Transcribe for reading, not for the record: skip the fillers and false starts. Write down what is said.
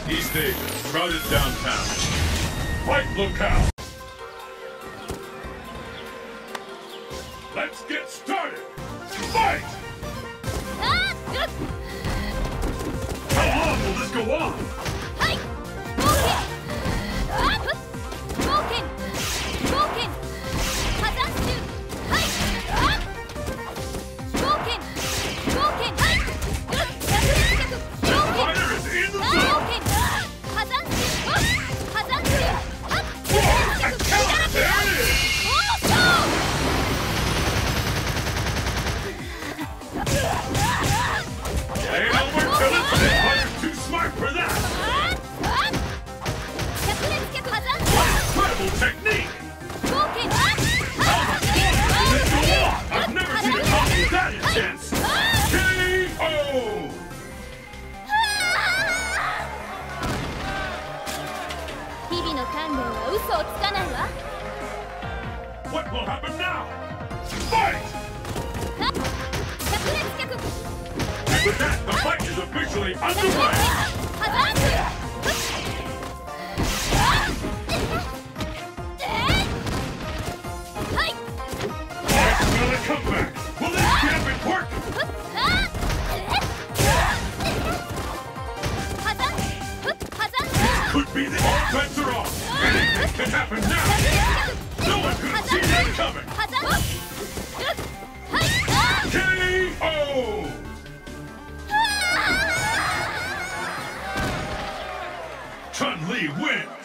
East Asia, crowded downtown. Fight locale. Let's get started. Fight! How long will this go on? Technique! I've never seen a combo that intense! KO! What will happen now? Fight! And with that, the fight is officially underway! Comeback! Will this be important? This could be the all bets are off! Anything can happen now! No one could have seen that coming! KO! Chun-Li wins!